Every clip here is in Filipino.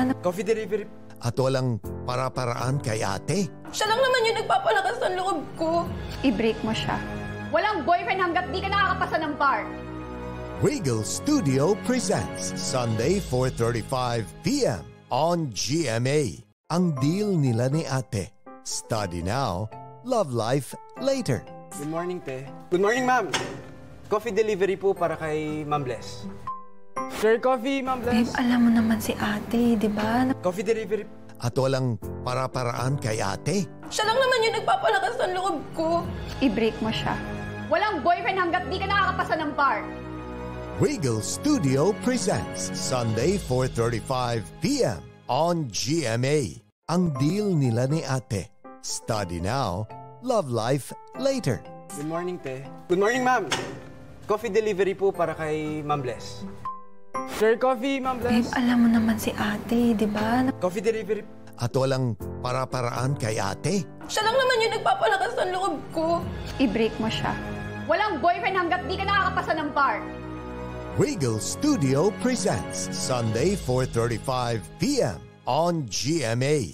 Coffee delivery. At walang para-paraan kay ate. Siya lang naman yung nagpapalakas ng loob ko. I-break mo siya. Walang boyfriend hanggat di ka nakakapasa ng bar. Regal Studio presents Sunday 4:35 p.m. on GMA. Ang deal nila ni ate. Study now, love life later. Good morning, te. Good morning, ma'am. Coffee delivery po para kay Ma'am Bless. Sir, coffee, Ma'am Babe, Bless. alam mo naman si ate, di ba? Coffee delivery. At walang para-paraan kay ate. Siya lang naman yung nagpapalakas ng loob ko. I-break mo siya. Walang boyfriend hanggat di ka nakakapasa ng bar. Regal Studio presents Sunday 4:35 p.m. on GMA. Ang deal nila ni ate. Study now, love life later. Good morning, te. Good morning, ma'am. Coffee delivery po para kay Ma'am Bless. Sir, coffee, Ma'am Babe, Bless. alam mo naman si ate, di ba? Coffee delivery. At walang para-paraan kay ate. Siya lang naman yung nagpapalakas ng loob ko. I-break mo siya. Walang boyfriend hanggat di ka nakakapasa ng bar. Regal Studio presents Sunday 4:35 p.m. on GMA.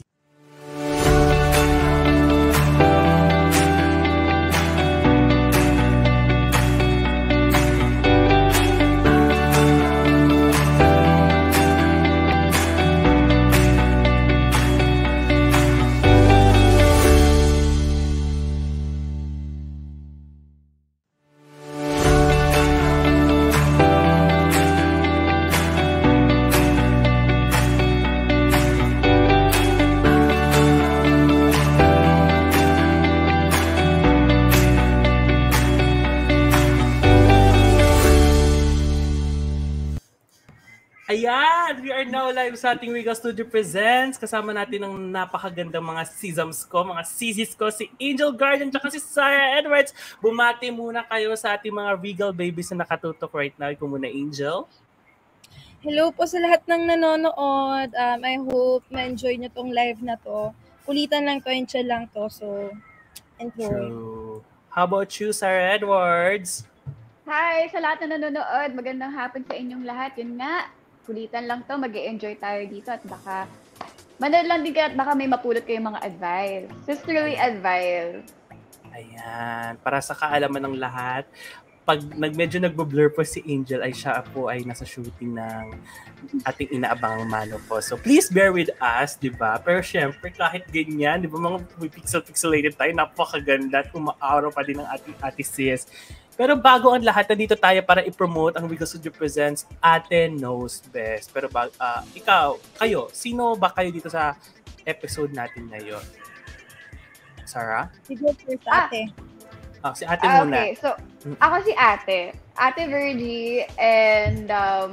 Ayan! We are now live sa ating Regal Studio Presents. Kasama natin ang napakagandang mga sisams ko, mga sisis ko, si Angel Guardian at si Sarah Edwards. Bumati muna kayo sa ating mga Regal babies na nakatutok right now. Ikaw muna, Angel. Hello po sa lahat ng nanonood. I hope ma-enjoy nyo tong live na to. Kulitan lang to, and chill lang to. So, enjoy. True. How about you, Sarah Edwards? Hi! Sa lahat na nanonood, magandang hapon sa inyong lahat. Yun nga, kulitan lang to, mag-e-enjoy tayo dito at baka manood lang din kayo at baka may mapulot kayong mga advice. Sisterly advice. Ayan. Para sa kaalaman ng lahat, pag medyo nagbo-blur po si Angel, ay siya po ay nasa shooting ng ating inaabangang mano po. So please bear with us, di ba? Pero syempre, kahit ganyan, di ba mga pixel-pixelated tayo, napakaganda at umaaraw pa din ng ating ate sis. Pero bago ang lahat, nandito tayo para i-promote ang Regal Studio Presents Ate Knows Best. Pero kayo, sino ba kayo dito sa episode natin ngayon? Sarah? Sige, first ate. Si ate muna. Okay, so ako si ate. Ate Virgie and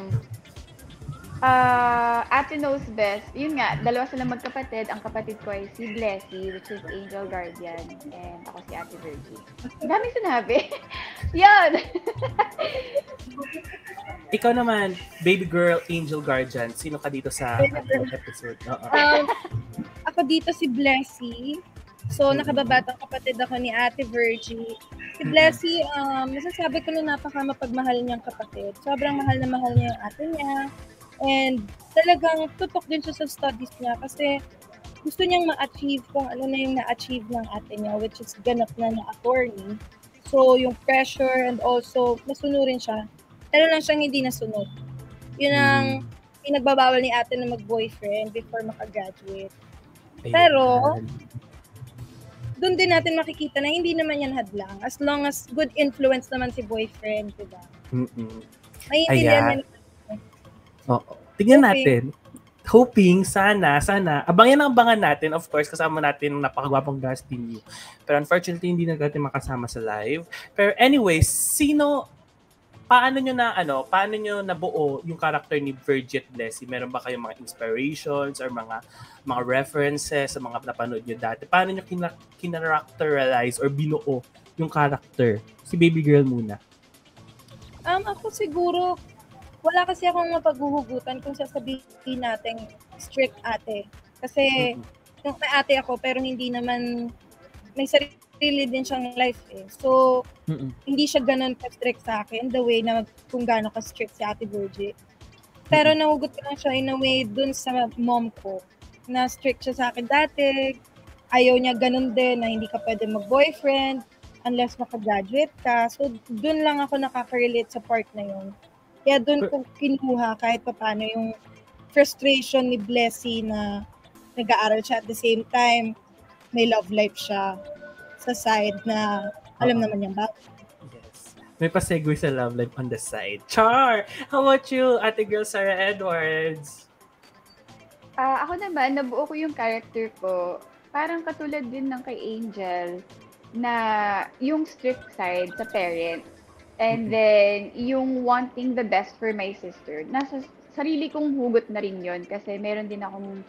Ate Knows Best. Yun nga, dalawa silang magkapatid. Ang kapatid ko ay si Blessy, which is Angel Guardian. And ako si Ate Virgie. Ang daming sinabi. Yan! Ikaw naman, baby girl, Angel Guardian. Sino ka dito sa ating episode? Ako dito si Blessy. So, nakababatang kapatid ako ni Ate Virgie. Si Blessy, masasabi ko na napaka-mapagmahal niyang kapatid. Sobrang mahal na mahal niya yung ate niya. And talagang tutok din siya sa studies niya kasi gusto niyang ma-achieve kung ano na yung na-achieve ng ate niya, which is ganap na attorney. So, yung pressure and also, nasunurin siya. Pero lang siyang hindi nasunod. Yun ang pinagbabawal ni ate na mag-boyfriend before makagraduate. Pero, doon din natin makikita na hindi naman yan hadlang. As long as good influence naman si boyfriend, diba? Maintindihan niya. Tingnan natin. Hoping, sana, abangan natin. Of course, kasama natin ang napakagwapong guest team. Pero unfortunately, hindi na natin makasama sa live. Pero anyway, paano nyo nabuo yung character ni Virgie at Blessy? Meron ba kayong mga inspirations or mga references sa mga napanood nyo dati? Paano nyo kinaracterize or binuo yung character? Si baby girl muna. Ako siguro, wala kasi akong mapaghuhugutan kung sasabihin natin strict ate. Kasi may ate ako pero hindi naman, may sarili din siyang life eh. So, hindi siya ganun ka-strict sa akin the way na kung gaano ka-strict si Ate Virgie. Pero nahugot ko lang siya in a way dun sa mom ko. Na strict siya sa akin dati. Ayaw niya ganun din na hindi ka pwede mag-boyfriend unless makagraduate ka. So, dun lang ako nakaka-relate sa part na yun. Kaya dun ko kinuha kahit paano yung frustration ni Blessy na nag-aaral siya at the same time may love life siya sa side na alam naman niyang bakit. Yes. May pa-segue sa love life on the side. Char! How about you, ate girl Sarah Edwards? Ako naman, nabuo ko yung character ko. Parang katulad din ng kay Angel na yung strict side sa parents. And then, yung wanting the best for my sister. Nasa sarili kong hugot na rin yun kasi meron din akong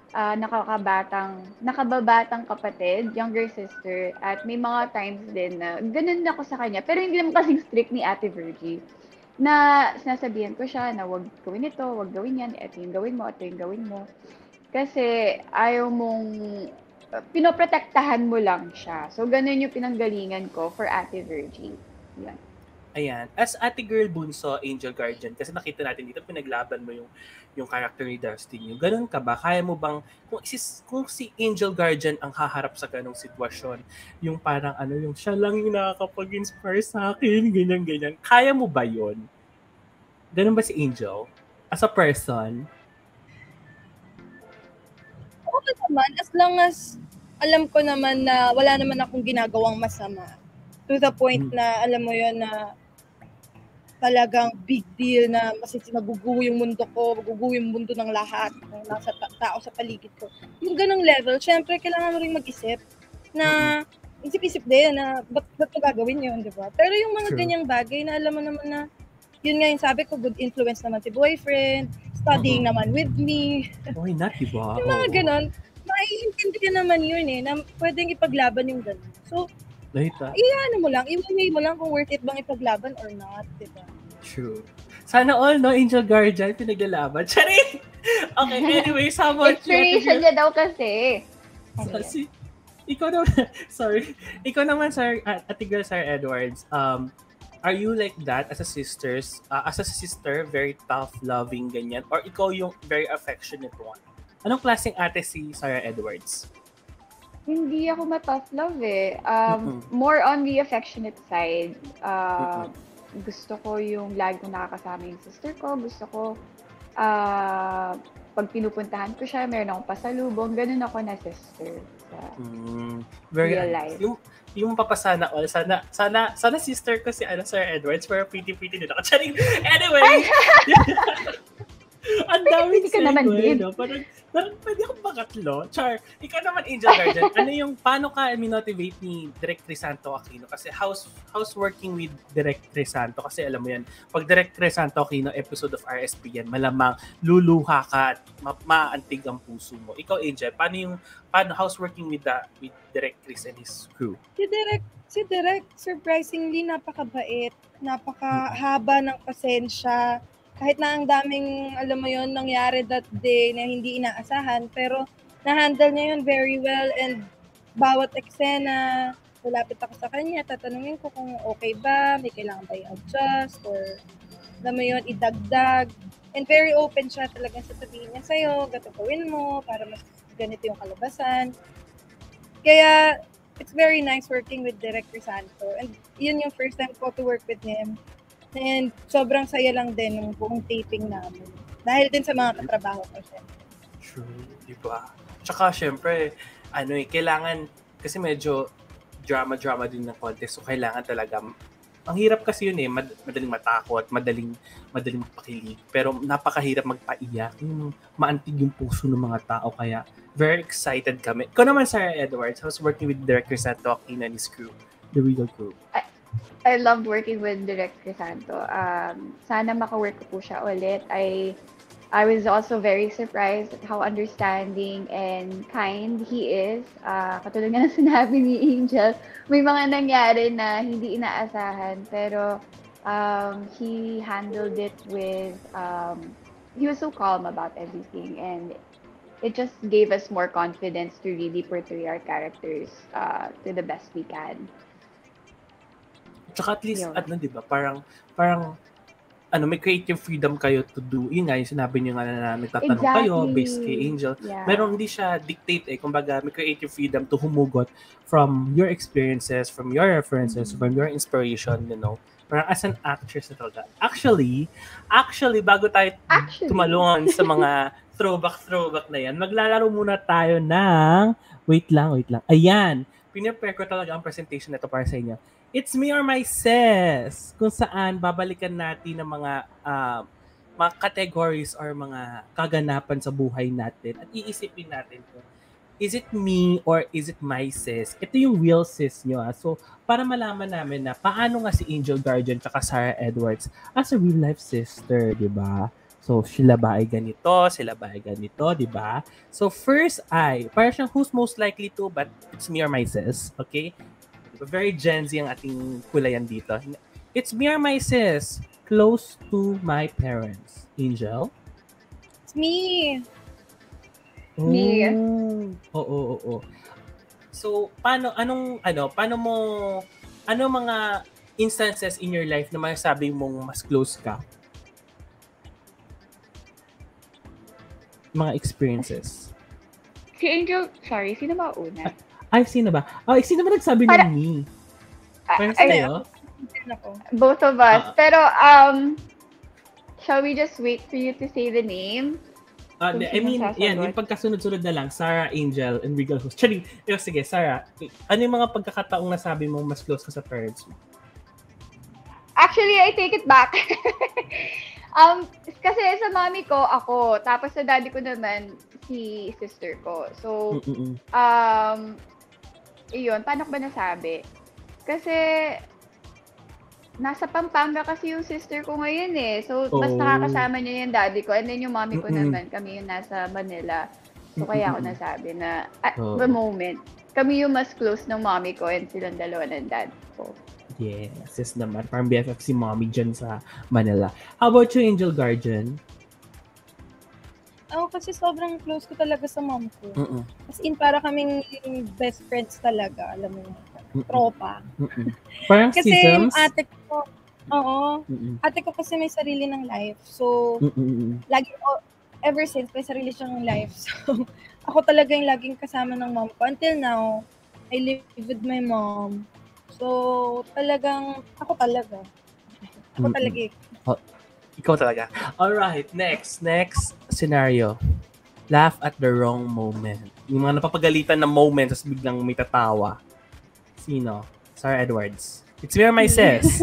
nakababatang kapatid, younger sister, at may mga times din na ganun ako sa kanya. Pero hindi naman kasing strict ni Ate Virgie na sinasabihan ko siya na wag gawin ito, wag gawin yan, ito yung gawin mo, ito yung gawin mo. Kasi ayaw mong pinoprotektahan mo lang siya. So, ganun yung pinanggalingan ko for Ate Virgie. Yan. Ayan. As ate girl bunso, Angel Guardian, kasi nakita natin dito, pinaglaban mo yung character ni Dustin. Yung ganun ka ba? Kaya mo bang, kung si Angel Guardian ang haharap sa ganung sitwasyon, yung parang yung siya lang yung nakakapag-inspire sa akin, ganyan. Kaya mo ba yun? Ganun ba si Angel? As a person? Okay naman, as long as alam ko naman na wala naman akong ginagawang masama. To the point na, alam mo yun, na talagang big deal na maguguho yung mundo ko, maguguho yung mundo ng lahat, ng nasa tao sa paligid ko. Yung ganong level, syempre, kailangan mo rin mag-isip na isip-isip din na ba't mo gagawin yun, di ba? Pero yung mga ganyang bagay na alam mo naman na, yun nga yung sabi ko, good influence naman si boyfriend, studying naman with me. Why not, di ba? Yung mga ganon, maiintindihan naman yun na pwedeng ipaglaban yung ganon. So, iyan mo lang, i-weigh mo lang kung worth it bang ipaglaban or not, diba? True. Sana all, no, Angel Guardian, pinaglalaban. Charing! Okay, anyways, how about you? Inspiration niya daw kasi. Ikaw naman, sorry. Ikaw naman, sir, ate girl, Sir Edwards, are you like that as a sister, very tough, loving, ganyan? Or ikaw yung very affectionate one? Anong klaseng ate si Sarah Edwards? Hindi ako ma-tough love eh. More on the affectionate side. Gusto ko yung lagi kong nakakasama yung sister ko. Gusto ko, pag pinupuntahan ko siya, meron akong pasalubong. Ganun ako na sister sa very real life. Yung papasana all, sana sister ko si Sir Edwards, pero pretty din ako. Charing! Anyway! Ang dami ka naman din. No? Parang pwede akong pakatlo. Char, ikaw naman, Angel Guardian. Paano ka motivate ni Direk Crisanto Aquino? Kasi how's working with Direk Crisanto? Kasi alam mo yan, pag Direk Crisanto Aquino episode of RSP yan, malamang luluha ka at maantig ang puso mo. Ikaw, Angel, paano how's working with Direk Chris and his crew? Si Direk, surprisingly, napakabait. Napakahaba ng pasensya. Kahit na ang daming, alam mo yon, nangyari that day na hindi inaasahan, pero na-handle niya yun very well, and bawat eksena, lalapit ako sa kanya, tatanungin ko kung okay ba, may kailangan ba i-adjust, or alam mo yun, idagdag. And very open siya, talagang sasabihin niya sa'yo, gato gawin mo, para mas ganito yung kalabasan. Kaya, it's very nice working with Direk Crisanto, and yun yung first time ko to work with him. And sobrang saya lang din ng buong taping namin. Dahil din sa mga katrabaho ko siya. True, di ba? Tsaka syempre, kailangan, kasi medyo drama din ng contest, so kailangan talaga, ang hirap kasi yun madaling matakot, madaling mapakilig, pero napakahirap magpaiyak, maantig yung puso ng mga tao, kaya very excited kami. Ikaw naman, Sarah Edwards, how's working with Director Santo Aquino and his crew, the Regal Crew? I loved working with Director Santo. Sana maka-work ko po siya ulit. I was also very surprised at how understanding and kind he is. Katulad nga ng sinabi ni Angel, may mga nangyari na hindi inaasahan, pero he handled it with, he was so calm about everything, and it just gave us more confidence to really portray our characters to the best we can. Tsaka at least, di ba, parang may creative freedom kayo to do. Yun nga, yung sinabi niyo nga na nagtatanong kayo based kay Angel. Yeah. Meron hindi siya dictate Kumbaga, may creative freedom to humugot from your experiences, from your references, from your inspiration, Parang as an actress na talaga. Actually, bago tayo tumalon sa mga throwback na yan, maglalaro muna tayo ng... Wait lang. Ayan. Pinapare ko talaga ang presentation nito para sa inyo. It's Me or My Sis, kung saan babalikan natin ng mga categories or mga kaganapan sa buhay natin at iisipin natin kung is it me or is it my sis? Ito yung real sis nyo. So, para malaman namin na paano nga si Angel Guardian tsaka Sarah Edwards as a real life sister, di ba? So, sila ba ay ganito? Di ba? So, first parang siyang who's most likely to, but it's me or my sis. Okay? Very Gen Z ang ating kulayan dito. It's me or my sis, close to my parents. Angel? It's me. Me. Oo. So, paano mga instances in your life na masasabi mong mas close ka? Mga experiences. Si Angel, sorry, sino ba una? Sino ba? Sino ba nagsabi ng me? Parang sa'yo? Both of us. Pero, shall we just wait for you to say the name? Yung pagkasunod-sunod na lang, Sarah, Angel, and Regal Host. Sige, Sarah, ano yung mga pagkakataong nasabi mo mas close ka sa parents mo? Actually, I take it back. Kasi sa mami ko, ako. Tapos sa daddy ko naman, si sister ko. So, iyon, paano ko ba nasabi? Kasi, nasa Pampanga kasi yung sister ko ngayon eh. So, mas nakakasama niya yung daddy ko. And then yung mommy ko naman, kami yung nasa Manila. So, kaya ako nasabi na, at the moment, kami yung mas close ng mommy ko and silang dalawa ng dad ko. Yeah, sis naman. Parang BFF si mommy dyan sa Manila. How about you, Angel Guardian? Ako kasi sobrang close ko talaga sa mom ko. As in, para kaming best friends talaga. Alam mo, tropa. Parang kasi seasons? Ate ko, ate ko kasi may sarili ng life. So, lagi, ever since, may sarili siyang life. So, ako talaga yung laging kasama ng mom ko. Until now, I live with my mom. So, ako talaga. Ikaw talaga. Alright, next scenario. Laugh at the wrong moment. Yung mga napapagalitan na moment, tapos biglang may tatawa. Sino? Sarah Edwards. It's me or my sis?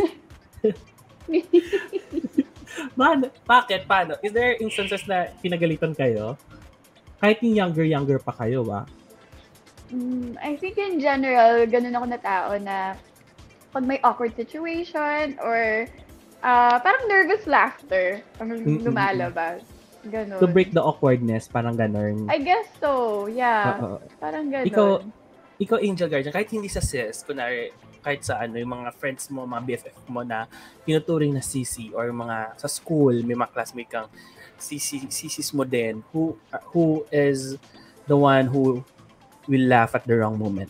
Bakit? Paano? Is there instances na pinagalitan kayo? Kahit yung younger pa kayo, ba? I think in general, ganun ako na tao na pag may awkward situation or parang nervous laughter ang lumalabas. Ganun. To break the awkwardness, parang ganun. I guess so, yeah. Parang ganun. Ikaw, Angel Guardian, kahit hindi sa sis, kunwari, kahit sa yung mga friends mo, mga BFF mo na tinuturing na sisi or mga sa school, may mga classmate kang sisis mo din, who is the one who will laugh at the wrong moment?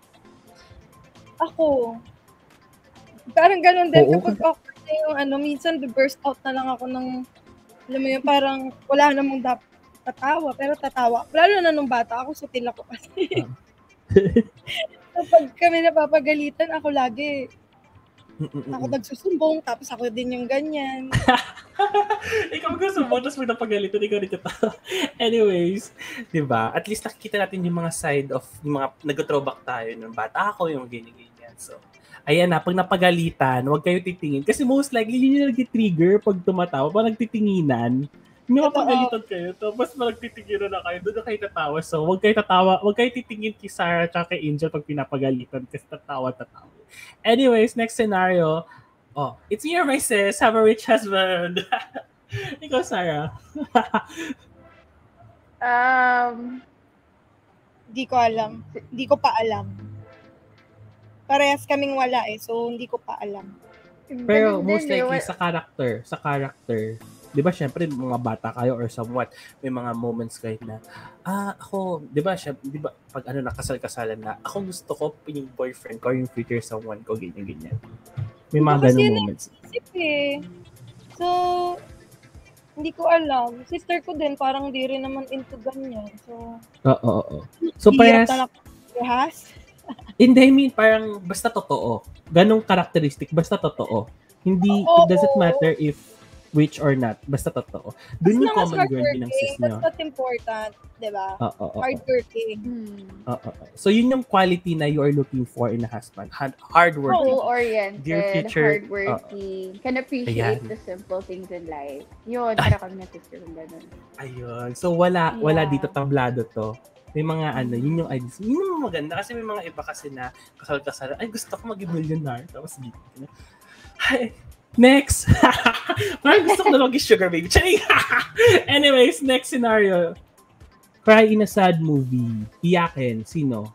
Ako. Parang ganun din. Kapag awkward na yung minsan burst out na lang ako ng, alam mo yun, parang wala namang dapat tatawa, pero tatawa. Lalo na nung bata ako, sutil ako kasi. Kapag kami napapagalitan, ako lagi. Ako nagsusumbong, tapos ako din yung ganyan. Ikaw magsusumbong, tapos may napagalitan, ikaw rin tatawa. Anyways, di ba? At least nakikita natin yung mga side of, yung mga nag-throwback tayo nung bata ako, yung ganyan-ganyan. So, ayan na, pag napagalitan, huwag kayo titingin. Kasi most likely, yun yung nag-trigger pag tumatawa, pag nagtitinginan. Napagalitan kayo, tapos nagtitinginan na kayo, doon na kayo tatawa. So, huwag kayo titingin kay Sarah at kay Angel pag pinapagalitan kasi tatawa. Anyways, next scenario. It's me or my sis, have a rich husband. Ikaw, Sarah. Di ko alam. Di ko pa alam. Parehas kaming wala so hindi ko pa alam. Pero most likely sa character. Di ba, syempre, mga bata kayo or somewhat, may mga moments kayo na, ako, di ba, pag nakasal-kasalan na, ako gusto ko yung boyfriend ko, yung future someone ko, ganyan-ganyan. May mga ganun moments. So, hindi ko alam. Sister ko din, parang di rin naman into ganyan. So, Oo. So, parehas, Yes. hindi, I mean, parang basta totoo. Ganong characteristic, basta totoo. Hindi, it doesn't matter if which or not, basta totoo. Doon yung common ground din ng sis nyo. That's what's important, di ba? Oo. Hardworking. Oo. So, yun yung quality na you are looking for in a husband. Hardworking. Goal-oriented, Dear future, hardworking, can appreciate the simple things in life. Yun, para kami na sister ng ganun. Ayun. So, wala dito tablado to. May mga yun yung ideas. Yun yung maganda kasi may mga iba kasi na kasal-kasal. Ay, gusto ko maging millionaire. Tapos dito. Ay, next! Parang gusto ko na maging sugar baby. Charing! Anyways, next scenario. Cry in a sad movie. Iyakin. Sino?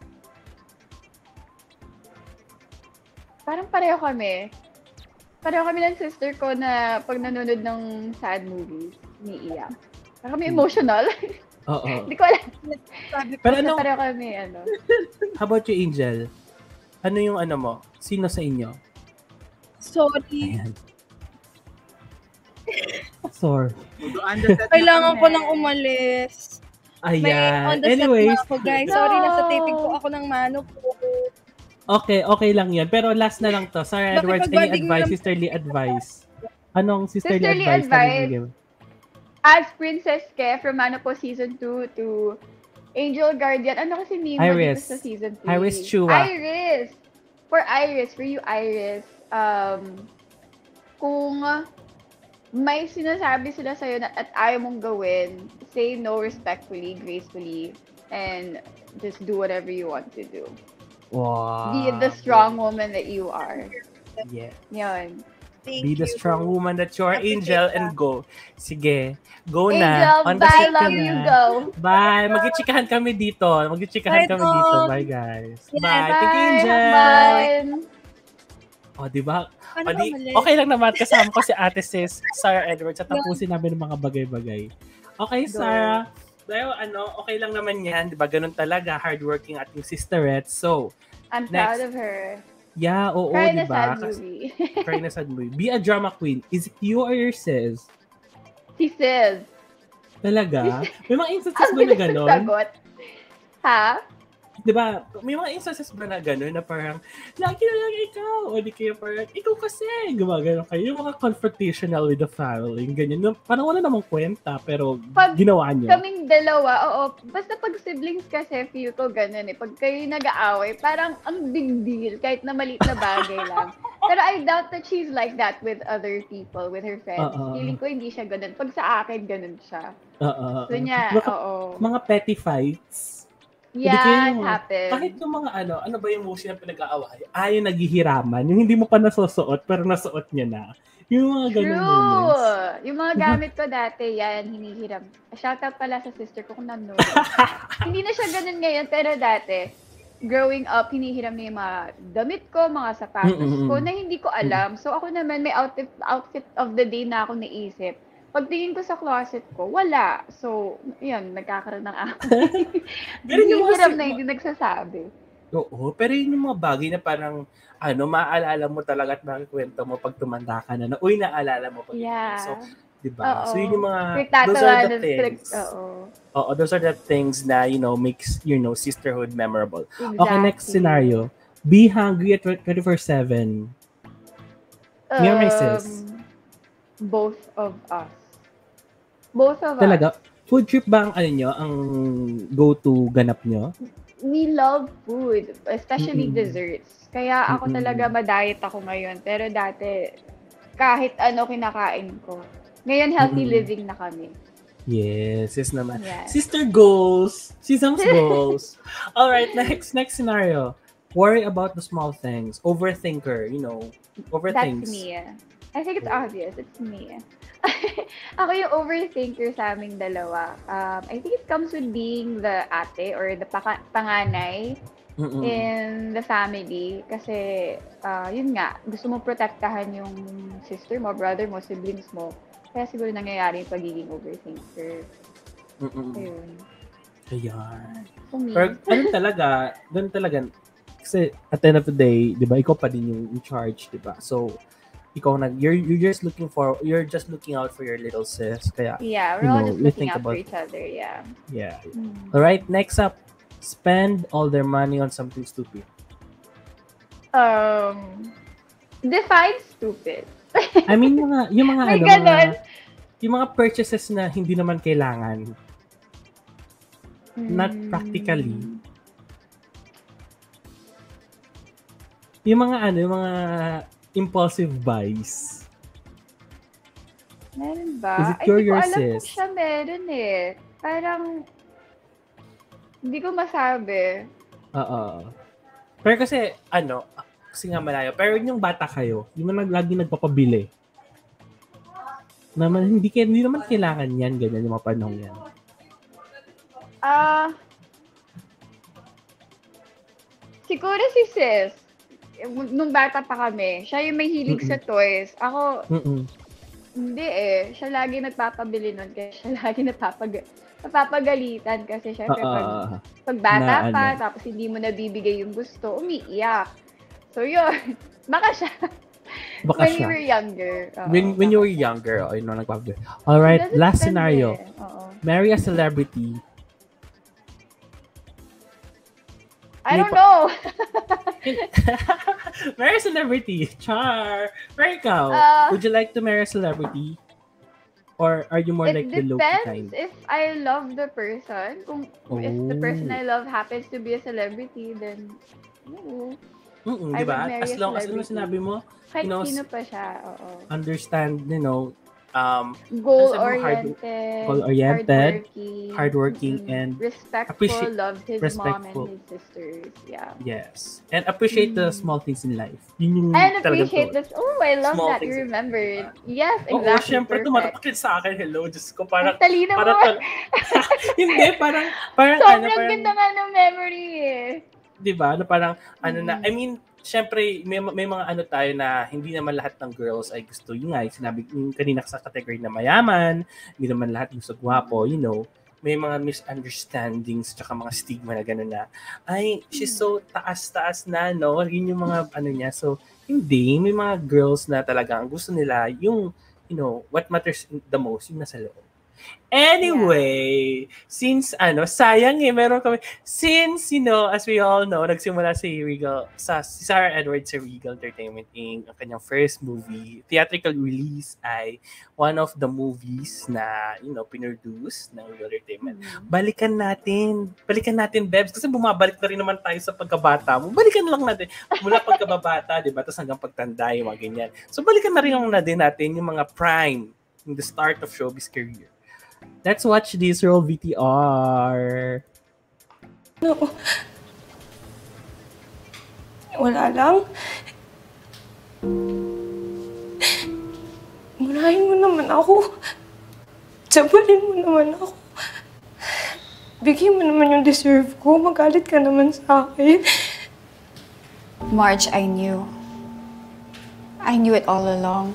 Parang pareho kami. Pareho kami ng sister ko na pag nanonood ng sad movies, umiiyak. Parang kami emotional. Oo. Hindi ko alam. Pero ano? Pareho kami, How about you, Angel? Ano yung mo? Sino sa inyo? Sorry. Ayan. Sorry. Kailangan ko nang umalis. Ayan. On the set Anyways. na ako, guys. Sorry, nasa taping po ako ng mano po. Okay lang yan. Pero last na lang to. Sarah Edwards, any advice? Sisterly advice. Anong sisterly advice? As Princess Ke from po Season 2 to Angel Guardian. Ano kasi name mo dito sa Season 3? Iris Chua. Iris! For you, Iris. Kung may sinasabi sila sa'yo na at ayaw mong gawin, say no respectfully, gracefully, and just do whatever you want to do. Wow. Be the strong woman that you are. Yeah. Yun. Be the strong woman that you are, Angel, and go. Sige. Go Angel, na. On the bye, set ka love na. you, go. Bye. Mag-chikahan kami dito. Bye, guys. Yeah, bye. Thank you, Angel. Bye. O, diba? Okay lang naman. Kasama ko si Ate Sis, Sarah Edwards, at tapusin namin ng mga bagay-bagay. Okay, Sarah. Dahil okay lang naman yan. Diba? Ganun talaga. Hardworking ating sisterette. So, I'm proud of her. Yeah, oo, Cry diba? na sad movie. Cry na sad movie. Be a drama queen. Is it you or your sis? Si Sis. Talaga? May mga instances ba na gano'n? Sagot. Ha? Diba? May mga instances ba na gano'n na parang, lagi na lang ikaw. O di kaya parang, ikaw kasi. Gumagano kayo. Yung mga confrontational with the family. Ganyan. Parang wala namang kwenta, pero ginawa niyo. Kaming dalawa, oo. Basta pag siblings kasi, feel ko ganun eh. Pag kayo nag-aaway, parang ang big deal. Kahit na maliit na bagay lang. Pero I doubt that she's like that with other people, with her friends. Feeling ko hindi siya ganun. Pag sa akin, ganun siya. So niya, oo. Mga petty fights. Yeah, it happens. Kahit yung mga ano ba yung motion na pinag-aaway? Yung naghihiraman. Yung hindi mo pa nasusuot, pero nasuot niya na. Yung mga ganun moments. Yung mga gamit ko dati, yan, hinihiram. Shoutout pala sa sister ko kung nanonood. Hindi na siya ganun ngayon, pero dati, growing up, hinihiram niya yung mga damit ko, mga sapatos ko, na hindi ko alam. So ako naman, may outfit of the day na ako naisip. Pagtingin ko sa closet ko, wala. So, yun, nagkakaroon ng away. Hinihiram na hindi nagsasabi. Oo, pero yun yung mga bagay na parang, maaalala mo talaga at makikwento mo pag tumanda ka na, uy, naalala mo. So, diba? So, yun yung mga, those are the things. Oo, those are the things na, makes, sisterhood memorable. Exactly. Okay, next scenario. Be hungry at 24/7. Me or my sis? Both of us. Both of Talaga? us. Food trip ba ang ang go-to ganap nyo? We love food, especially desserts. Kaya ako talaga ma-diet ako ngayon. Pero dati, kahit ano kinakain ko. Ngayon, healthy living na kami. Yes, sis naman. Yeah. Sister goals. Sisam's goals. Alright, next scenario. Worry about the small things. Overthinker, overthink. That's me. I think it's obvious. It's me. Ako yung overthinker sa aming dalawa. I think it comes with being the ate or the panganay in the family. Kasi, yun nga, gusto mo protektahan yung sister mo, brother mo, siblings mo. Kaya siguro nangyayari yung pagiging overthinker. Ayun. Ayan. Pero ganun talaga. Kasi at the end of the day, di ba, ikaw pa din yung in charge, di ba? So, you're just looking out for your little sis. Kaya, we're all just looking out for each other. Yeah. All right, next up, spend all their money on something stupid. Define stupid. I mean, yung mga yung mga purchases na hindi naman kailangan. Not practically. Yung mga impulsive buys. Meron ba? Is it curious, Hindi ko alam kung siya meron eh. Parang, hindi ko masabi. Pero kasi, kasi nga malayo. Pero yung bata kayo, yung lagi nagpapabili. Naman, hindi naman kailangan yan, ganyan yung mga panahon yan. Siguro si sis, nung bata pa kami, siya yung may hilig sa toys. Ako, hindi eh. Siya lagi nagpapabili nun kasi siya lagi napapagalitan kasi syempre pag bata pa, tapos hindi mo nabibigay yung gusto, umiiyak. So yun, baka siya. When you were younger. When you were younger, nagpapabili. Alright, last scenario. Marry a celebrity. I don't know. Marry a celebrity. Char. Pero ikaw, would you like to marry a celebrity? Or are you more like the low-key kind? It depends if I love the person. If the person I love happens to be a celebrity, then diba? As long as sinabi mo, kahit sino pa siya, understand, goal-oriented, hardworking, and respectful, loves his mom and his sisters. Yeah. Yes. And appreciate the small things in life. Yun yung and appreciate this. Oh, I love that you remembered. Yes, exactly. Syempre, tumatakit sa akin. Hello, Diyos ko. Parang, talino mo. Hindi, parang sobrang ganda nga ng memory eh. Diba? Parang, I mean, syempre, may mga tayo na hindi naman lahat ng girls ay gusto. Yung nga, sinabi kanina sa category na mayaman, hindi naman lahat gusto gwapo, may mga misunderstandings tsaka mga stigma na gano'n na, ay, she's so taas-taas na, no? Yun yung mga niya. So, hindi. May mga girls na talaga ang gusto nila yung, what matters the most, yung nasa loob. Anyway, since sayang meron kami, since as we all know, nagsimula si Sarah Edwards sa Regal Entertainment Inc. Ang kanyang first movie, theatrical release ay one of the movies na pinroduce ng Regal Entertainment. Balikan natin, Bebs, kasi bumabalik na rin naman tayo sa pagkabata mo. Balikan lang natin mula pagkababata, 'di ba? Tapos hanggang pagtanda, yung mga ganyan. So balikan na rin natin yung mga prime in the start of showbiz career. Let's watch this roll VTR. No. Wala lang. Murahin mo naman ako. Sabalin mo naman ako. Bigyan mo naman yung deserve ko. Magalit ka naman sa akin. Marge, I knew. I knew it all along.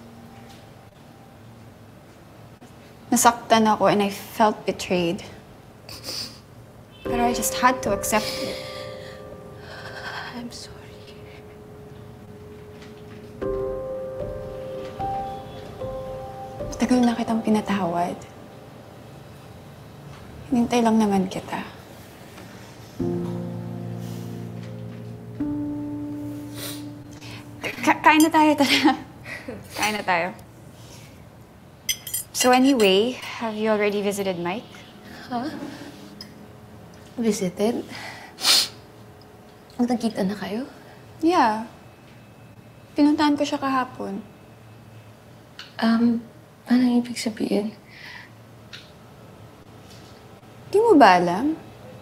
Nasaktan ako and I felt betrayed. Pero I just had to accept it. I'm sorry. Matagal na kitang pinatawad. Hinintay lang naman kita. Kain na tayo, tara. Kain na tayo. So anyway, have you already visited Mike? Huh? Visited? Nagkita na kayo? Yeah. Pinuntahan ko siya kahapon. Anong ibig sabihin? Di mo ba alam?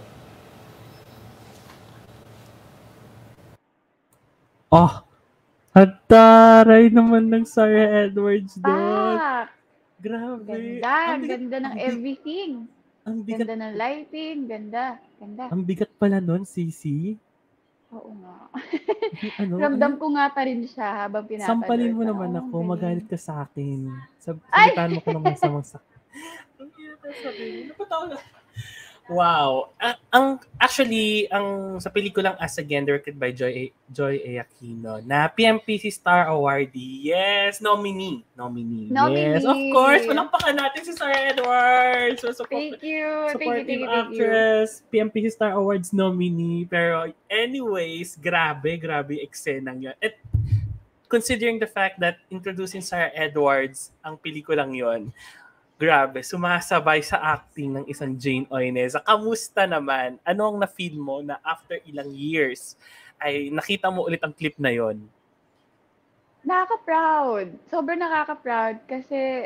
Hataray naman ng Sarah Edwards doon. Grabe. Ganda ng everything. Ganda ng lighting, ganda. Ang bigat pala nun, Sisi. Oo nga. Ramdam ko nga pa rin siya habang pinapanood. Sampalin mo naman ako, magalit ka sa akin. Sabitan mo ko naman sa mga sakit. Ang hirap na sabihin. Napatawa na. Wow. Ang sa pelikulang Us Again, directed by Joy A. Aquino, na PMPC Star Awardee. Yes, nominee. Yes, of course. Palakpakan natin si Sarah Edwards. Thank you. Supportive actress, PMPC Star Awards nominee. Pero anyways, grabe eksenang yun. At considering the fact that introducing Sarah Edwards ang pelikulang yon, grabe, sumasabay sa acting ng isang Jane Oineza. Kamusta naman? Ano ang na-feel mo na after ilang years ay nakita mo ulit ang clip na yon? Nakaka-proud. Sobrang nakaka-proud kasi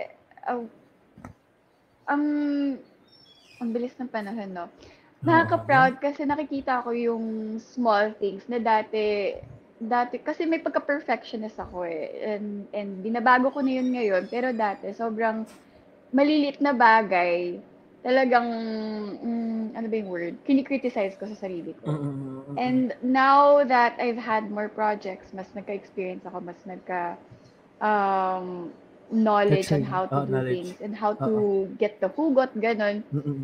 ang bilis ng panahon, no? Nakaka-proud kasi nakikita ko yung small things na dati kasi may pagka-perfectionist ako and binabago ko na yun ngayon, pero dati sobrang malilit na bagay, talagang, ano ba yung word? Kini-criticize ko sa sarili ko. And now that I've had more projects, mas nagka-experience ako, mas knowledge on how to do things and how to get the hugot, ganon.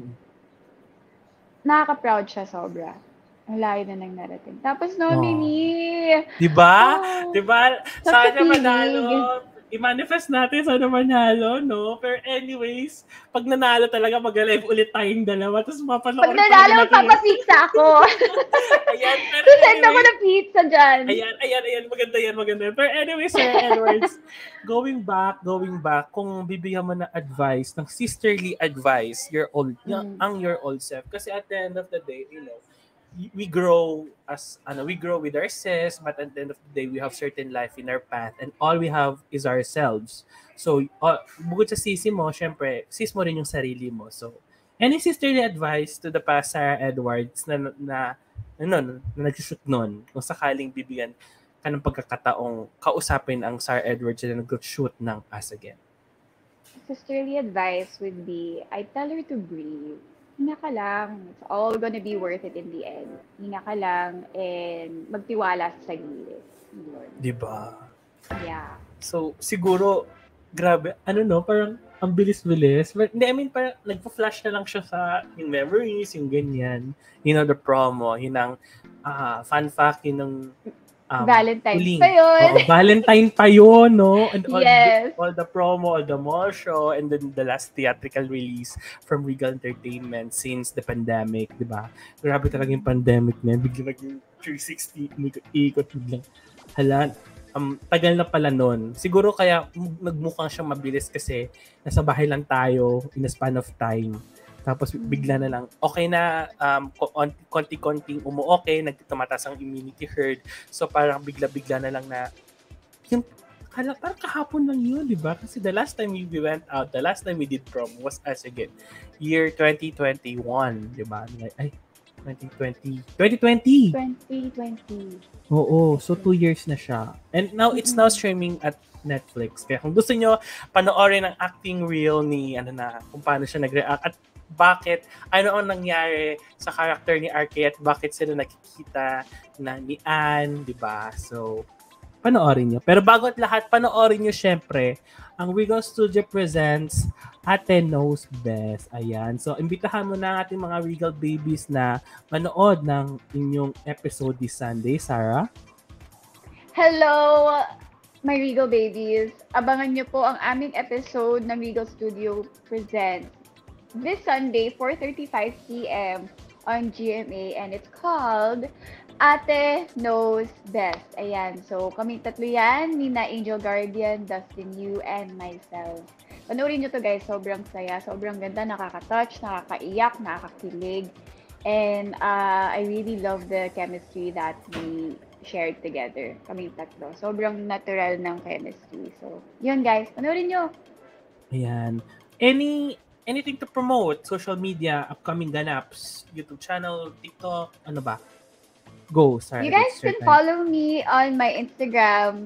Nakaka-proud siya sobra. Ang layo na nang narating. Tapos nominee! Diba? Sana manalo. I-manifest natin sana manalo, no? Pero anyways, pag nanalo talaga, mag-live ulit tayong dalawa. Tapos mapanoorin. Pag nanalo, magpapapizza ako. Ayan. Send ako na pizza dyan. Ayan. Maganda yan. Pero anyways, Sir Edwards, going back, kung bibigyan mo na advice, ng sisterly advice, your old self. Kasi at the end of the day, you know, we grow with ourselves, but at the end of the day we have certain life in our path and all we have is ourselves. So bukod sa sisi mo, syempre sis mo rin yung sarili mo. So any sisterly advice to the past Sarah Edwards na nag-shoot nun, kung sakaling bibigyan ka ng pagkakataong kausapin ang Sarah Edwards na nag-shoot ng Us Again? Sisterly advice would be, I tell her to breathe. Hinga ka lang. It's all gonna be worth it in the end. Hinga ka lang and magtiwala sa sarili. Diba? Yeah. So, siguro, grabe, parang ang bilis-bilis. But, parang nagpa-flash na lang siya sa yung memories, yung ganyan. The promo, yun ang fun fact, yun ang Valentine's pa yun. Valentine pa yun, no? And yes. all the promo, all the mall show, and then the last theatrical release from Regal Entertainment since the pandemic, di ba? Grabe talaga yung pandemic na. Biglang naging 360, ikot biglang. Hala, tagal na pala nun. Siguro kaya nagmukhang siyang mabilis kasi nasa bahay lang tayo in a span of time. Tapos bigla na lang, okay na, konti-konting umuokay, nagtumataas ang immunity herd. So parang bigla-bigla na lang na, parang kahapon lang yun, di ba? Kasi the last time we went out, the last time we did promo was Us Again. Year 2021, di ba? Ay, 2020. Oo, so 2 years na siya. And now, it's now streaming at Netflix. Kaya kung gusto nyo, panoorin ang acting reel ni, kung paano siya nag-react at bakit, ano ang nangyari sa character ni RK at bakit sila nakikita na ni Anne, di ba? So, panoorin nyo. Pero bago at lahat, panoorin nyo syempre ang Regal Studio presents Ate Knows Best. Ayan. So, imbitahan mo na ang ating mga Regal babies na manood ng inyong episode this Sunday. Sarah? Hello, my Regal babies. Abangan nyo po ang aming episode ng Regal Studio presents this Sunday, 4:35 p.m. on GMA, and it's called Ate Knows Best. Ayan, so kami tatlo yan, Nina Angel Guardian, Dustin Yu, and myself. Panoorin nyo to guys, sobrang saya, sobrang ganda, nakaka-touch, nakakaiyak, nakakakilig, and I really love the chemistry that we shared together, kami tatlo. Sobrang natural ng chemistry. So, yun guys, panoorin nyo. Ayan. Anything to promote? Social media, upcoming ganaps, YouTube channel, TikTok, ano ba? Go, Sarah. You guys can follow me on my Instagram,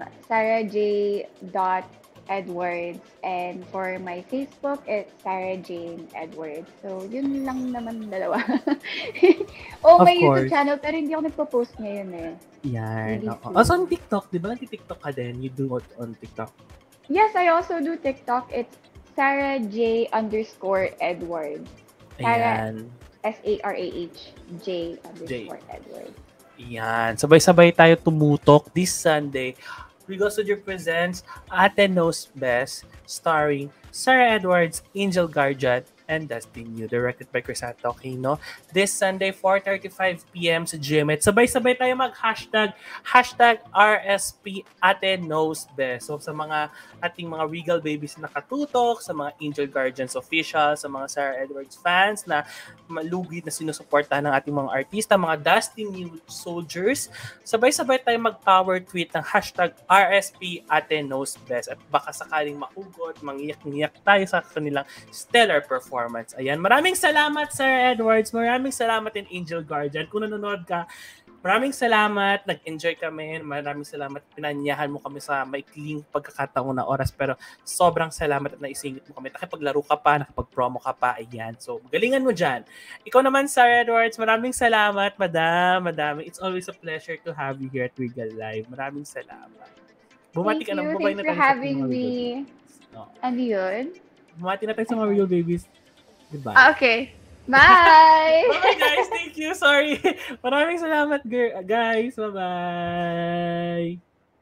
sarahj.edwards. And for my Facebook, it's Sarah Jane Edwards. So, yun lang naman dalawa. May YouTube channel, pero hindi ako nagpo-post ngayon eh. Yan. Also on TikTok, di ba? Nag-TikTok ka din? You do it on TikTok? Yes, I also do TikTok. It's Sarah J _Edwards. Ayan. SARAHJ_Edward. Yan. Sabay-sabay tayo tumutok this Sunday. Regal Studio presents Ate Knows Best, starring Sarah Edwards, Angel Guardian, and Dustin Yu, directed by Crisanto Aquino. This Sunday, 4:35 p.m. sa GMA. Sabay-sabay tayo mag-hashtag RSP Ate Knows Best. So sa mga ating mga Regal babies na nakatutok, sa mga Angel Guardians officials, sa mga Sarah Edwards fans na malugid na sinusuportahan ng ating mga artista, mga Dustin Yu soldiers, sabay-sabay tayo mag-power tweet ng hashtag RSP Ate Knows Best. At baka sakaling maugot, mangiyak-ngiyak tayo sa kanilang stellar performance. Ayan, maraming salamat Sir Edwards, maraming salamat din Angel Guardian. Kung nanonood ka, maraming salamat, nag-enjoy kami, maraming salamat, pinanyahan mo kami sa maikling pagkakataon na oras, pero sobrang salamat at naisingit mo kami. Nakipaglaro ka pa, nakipag-promo ka pa, ayan. So, galingan mo dyan. Ikaw naman, Sir Edwards, maraming salamat, madami. It's always a pleasure to have you here at Regal Live. Maraming salamat. Bumati ka na, bumati na tayo sa having me. Ano yun? Bumati na tayo sa mga Regal babies. Goodbye. Okay. Bye! Bye guys, thank you. Sorry. Maraming salamat guys. Bye-bye.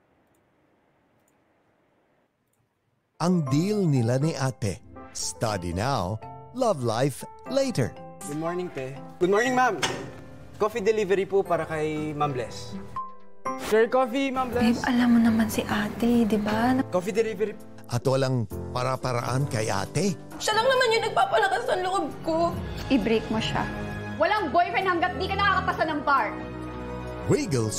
Ang deal nila ni Ate. Study now, love life later. Good morning, te. Good morning, ma'am. Coffee delivery po para kay Ma'am Bless. Sir, coffee, Ma'am Bless. Babe, alam mo naman si ate, di ba? Coffee delivery. At walang para-paraan kay Ate. Siya lang naman yung nagpapalakas ng loob ko. I-break mo siya. Walang boyfriend hanggat di ka nakakapasa ng bar. Regal